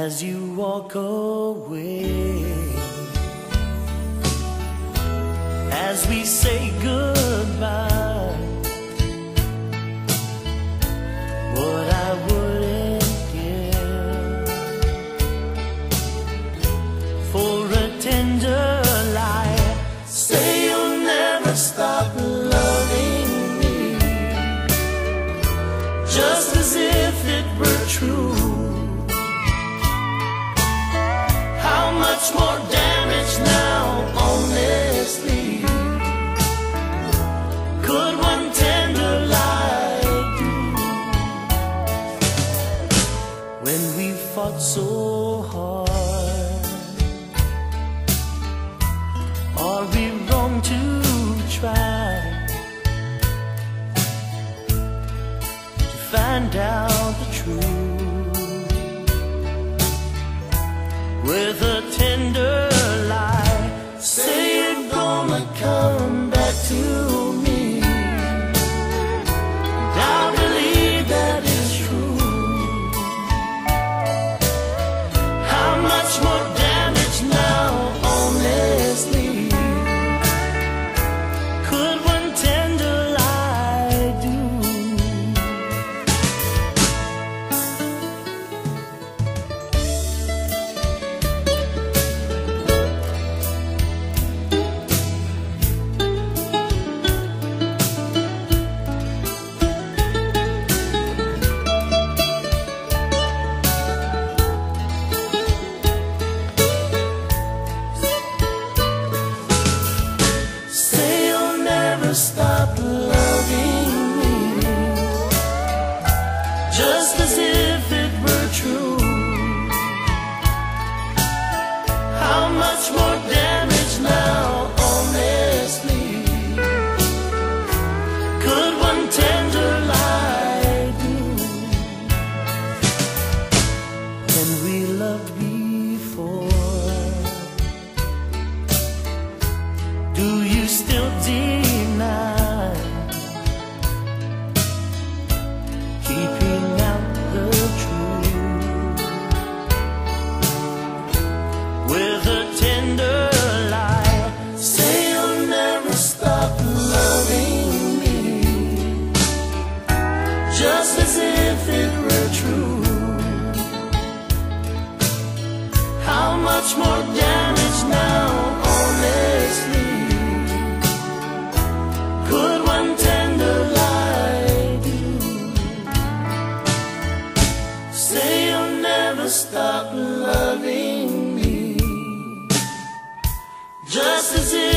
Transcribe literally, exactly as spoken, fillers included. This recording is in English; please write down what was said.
as you walk away, as we say goodbye. What I wouldn't give for a tender lie. Say you'll never stop loving me, just as if it were true. How much more damage now, honestly, could one tender lie do? When we fought so hard, are we wrong to try to find out the truth with a tender lie? Say you're gonna come back to me, and I believe that is true. How much more damage now, honestly, could one tender lie do? Stop loving me, just as if it were true. How much more damage now, honestly, could one tender lie do? When we loved before, do you still deny keeping out the truth with a tender lie? Say you'll never stop loving me, just as if it were true. How much more damage now, honestly, could one tender lie do? Say you'll never stop loving me, just as if